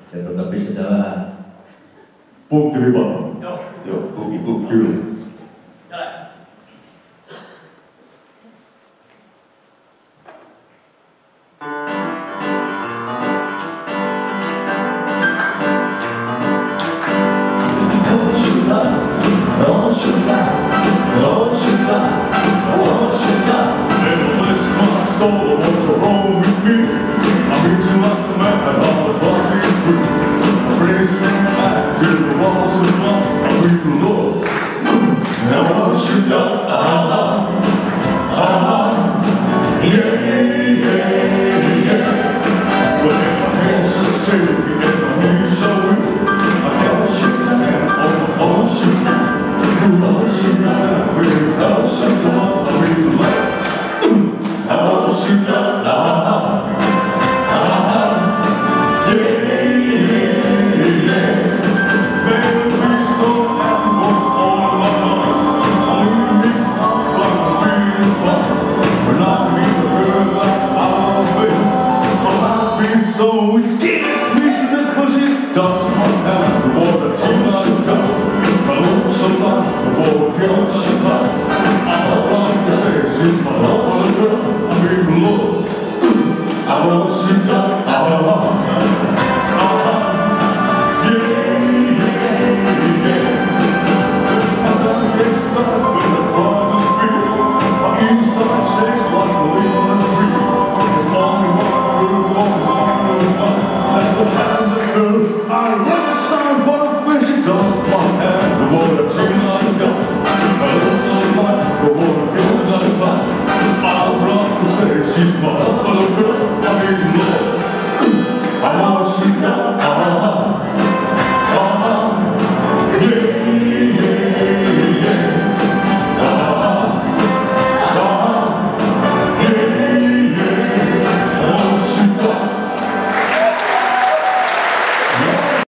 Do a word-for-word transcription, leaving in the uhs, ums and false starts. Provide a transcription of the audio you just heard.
Ja tota, pistetään vähän punkkivipaa. Joo. Joo, punki, punki, kyllä. Soul, what's wrong with me? I'm reaching like the man on the fussy free. I'm racing back to the walls of love. I'm with the Lord. Now once you're done, ah, ah, yeah, yeah, yeah. But if my hands are shaking and my knees are weak, I can't shoot down on the ocean. The ocean now, with the ocean love, I'm with the Lord. I want you to ah, ah, ah, yeah, yeah, yeah. Baby, please don't ask me what's on my mind. I need me some fun, feeling fun. When I meet a girl like I'll be, my life is so it's